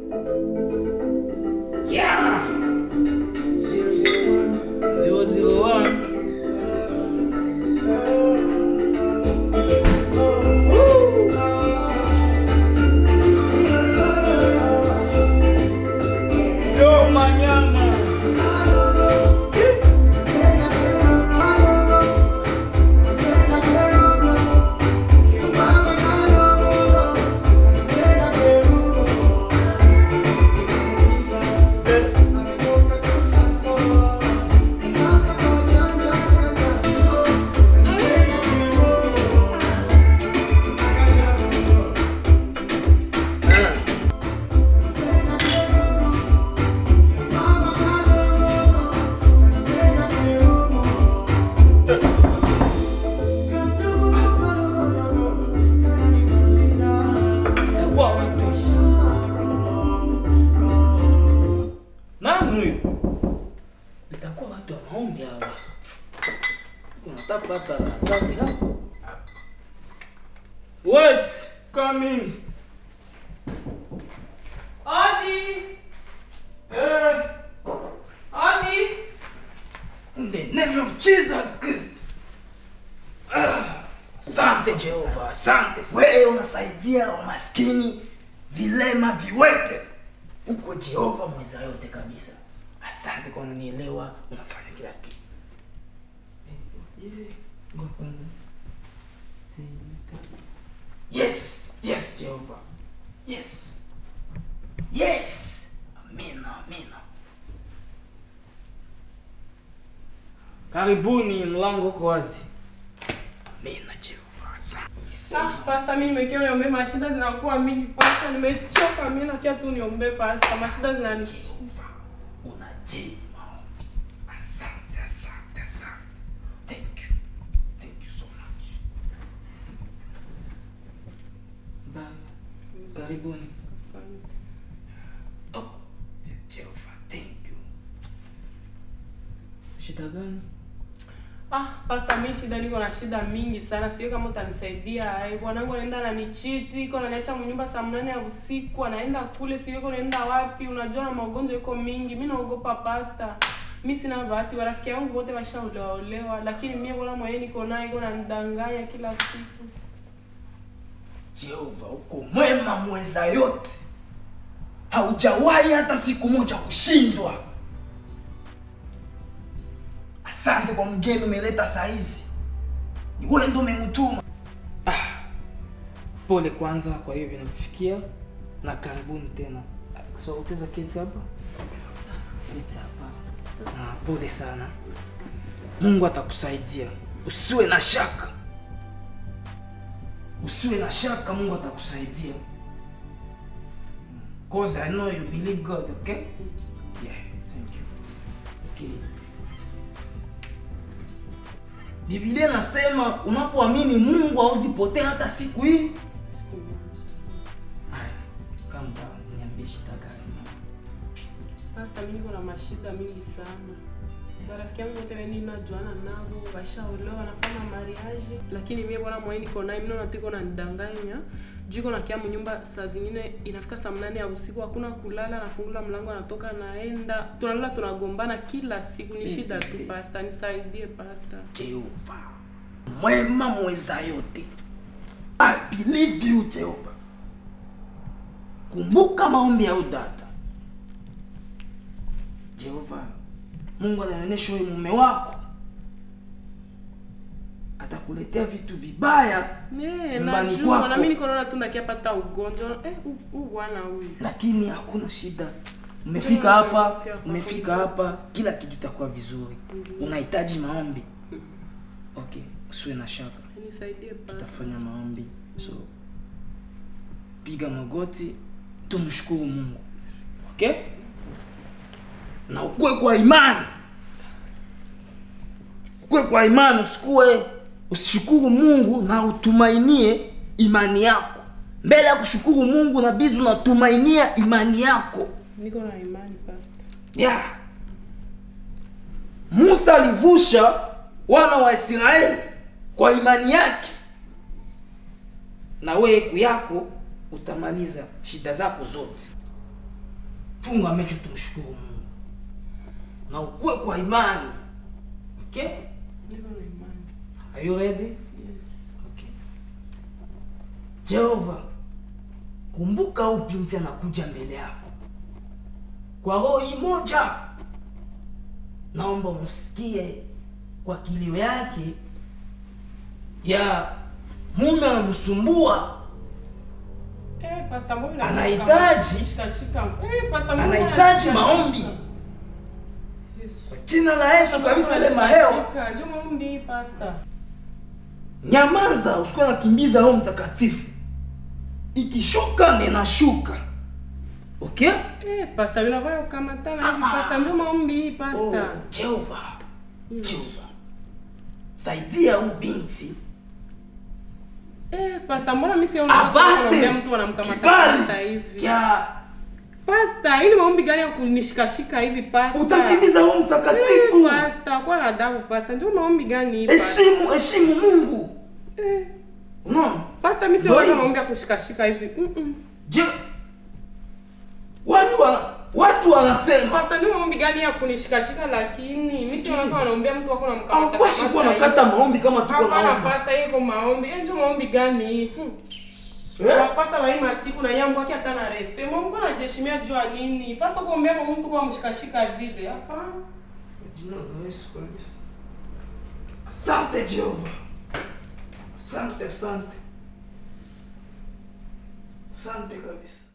Yeah. 001. Yo mañana. What? Coming. Adi! Adi! In the name of Jesus Christ. Asante Jehova, asante. Wewe unasaidia wamaskini, vilema, viwete. Uko Jehova mweza yote kabisa. Asante kwa unanielewa, unafanya kila kitu. Yes, yes Jehova. Yes. Yes. Amina, amina. Karibuni, mlango uko wazi. Amina Jehova. Asante. Pastor, mimi nimekiwa niombe, mashida zinakuwa mingi. Pastor, nimechoka mimi, nakia tu niombe Pastor, mashida zinanishika. Unajibu maombi. Asante, asante, asante. Thank you. Thank you so much. Bye. Karibuni. Oh, Jehova, thank you. Shida gani? Pastor, mimi shida niko na shida mingi sana. Sio kama utanisaidia. Bwanangu anaenda ananichiti, iko ananiacha mnyumba saa 8 ya usiku, anaenda kule, sio yuko anaenda wapi. Unajua na magonjwa iko mingi. Mimi naogopa Pastor. Mimi sina bahati, warafiki wangu wote washaolewa, lakini mimi bwana mwenyewe niko naye, iko ananidanganya kila siku. Jehova, uko mwema mweza yote. Haujawahi hata siku moja kushindwa. Asante kwa mgeni umeleta saa hizi. Ni wewe ndio umemtuma. Pole kwanza kwa hiyo vinakufikia na karibuni tena. So utaweza keti hapa? Keti hapa. Pole sana. Mungu atakusaidia. Usiwe na shaka. Usiwe na shaka, Mungu atakusaidia. Because I know you believe God, okay? Yeah, thank you. Okay. Biblia nasema unapoamini Mungu hauzipotea hata siku hii. Kamba niambie shida gani? Pastor, mimi niko na mashida mingi sana. Marafiki yangu wote wengi najuana nao, washaolewa, wanafanya mariage, lakini mimi bwana mwenyewe niko naye, mimi naona tuko na nidanganya. Jiko na kiamu nyumba saa zingine inafika saa 8 ya usiku, hakuna kulala, nafungula mlango anatoka naenda. Tunalala tunagombana kila siku, ni shida tu Pastor, nisaidie Pastor. Jehova, mwema mweza yote. I believe you Jehova. Kumbuka maombi ya udada. Jehova, Mungu anaonyesha wewe mume wako atakuletea vitu vibaya. Najua na mimi niko naona tu nakiapata ugonjwa. Bwana huyu. Lakini hakuna shida. Umefika hapa, umefika hapa, kila kitu kitakuwa vizuri. Unahitaji maombi. Okay, usiwe na shaka. Nisaidie Pastor. Tutafanya maombi. So piga magoti, tumshukuru Mungu. Okay? Na ukue kwa imani. Ukue kwa imani, usishukuru Mungu na utumainie imani yako. Mbele ya kushukuru Mungu na bizu unatumainia imani yako. Niko na imani Pastor. Yeah. Musa alivusha wana wa Israeli kwa imani yake. Na wewe yako utamaliza shida zako zote. Funga macho tumshukuru Mungu. Na ukue kwa imani. Okay? Niko na imani. Are you ready? Yes. Okay. Jehova, kumbuka huyu binti anakuja mbele yako. Kwa roho moja. Naomba msikie kwa kilio yake ya mume anamsumbua. Pastor Mbona Anahitaji Pastor Mbona anahitaji maombi. Kwa jina la Yesu kabisa ile maheo. Njoo maombi pastor. Nyamaza, usikuwa nakimbiza Roho Mtakatifu. Ikishuka ninashuka. Okay? Pastor vinavyo kama tana hivi pastor njoo maombi pastor. Jehova. Jehova. Saidia huyu binti. Pastor mbona mimi siona kuambia mtu anamkamata hivi? Ya Pastor, ili maombi gani ya kunishikashika hivi pastor? Utakimbiza Roho Mtakatifu. Pastor, kwa adabu pastor. Njoo maombi gani hivi? Heshimu Mungu. Unaona? Pastor, mimi siona maombi ya kushikashika hivi. Je, watu wanasema pastor ndio maombi gani ya kunishikashika lakini mimi siona wanaombea mtu wako namkamata. Haupashi kuwa nakata maombi kama tuko naomba. Hapana pastor, hiyo maombi. Njoo maombi gani? Pastor wa hii masiku na yangu yake hata na respect. Mungu anajeshimia jua nini? Pastor kuombea mtu kwa mshikashika vile. Hapana. Jina la Yesu kabisa. Asante Jehova. Asante. Asante kabisa.